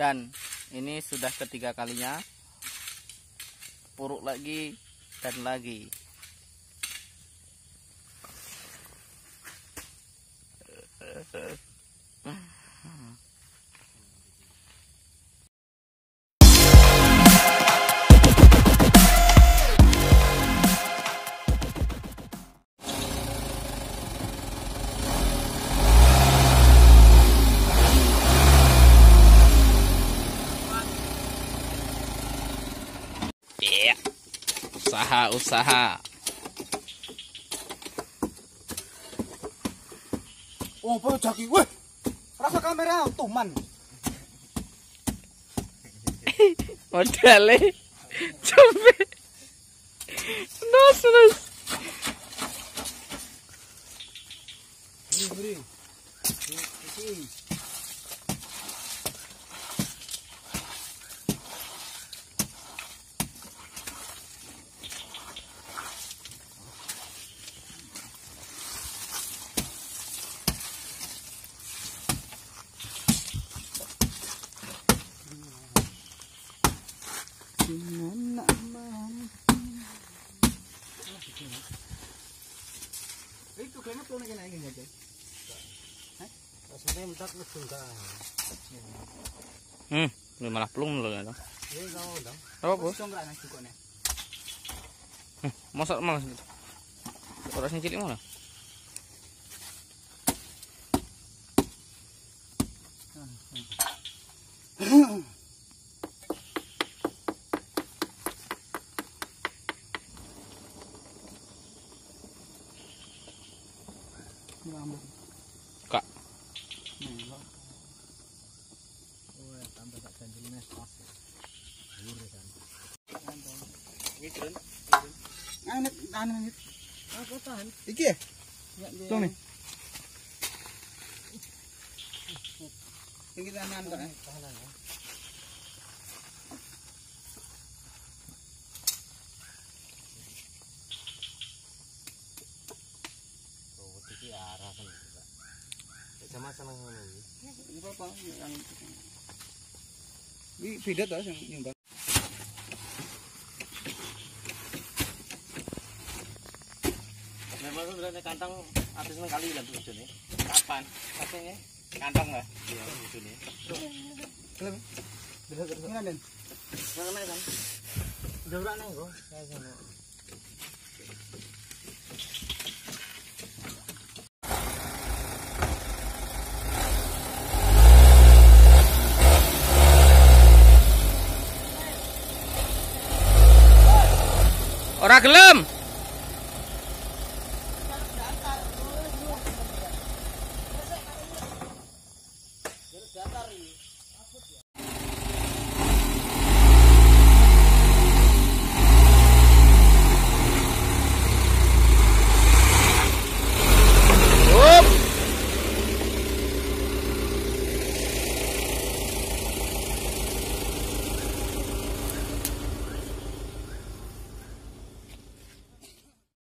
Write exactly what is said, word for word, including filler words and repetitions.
Dan ini sudah ketiga kalinya, puruk lagi dan lagi. Usaha-usaha. Oh, perlu jaki. Weh, rasa kamera tuman. Modalnya coba nos nos. Beri, beri. Itu kayaknya tuh naik naik aja. Hah? Rasanya mentak langsung dah. Hmm, ini malah pelung loh ya. Ini tahu dong. Apa bos? Songkrak nasi koknya. Hmm, masak malas. Orangnya cilik mana? Kak. Oh, tambah tak ganjilnya pas. Lurus kan. Ngidren. Anak anak apa tahan? Iki ya? Tuh nih. Ini tahanan kok. Tahanan ya. Sama sama ngono iki. Enggak apa yang iki beda to sing nyumbang. Memang sebenarnya kantong habis sekali lah tuh ujune. Kapan? Katanya kantong lah. Iya, ujune. Belum. Bisa terus. Ini Den. Mana kan? Udah ora nang kok. Saya sono. Ora gelem.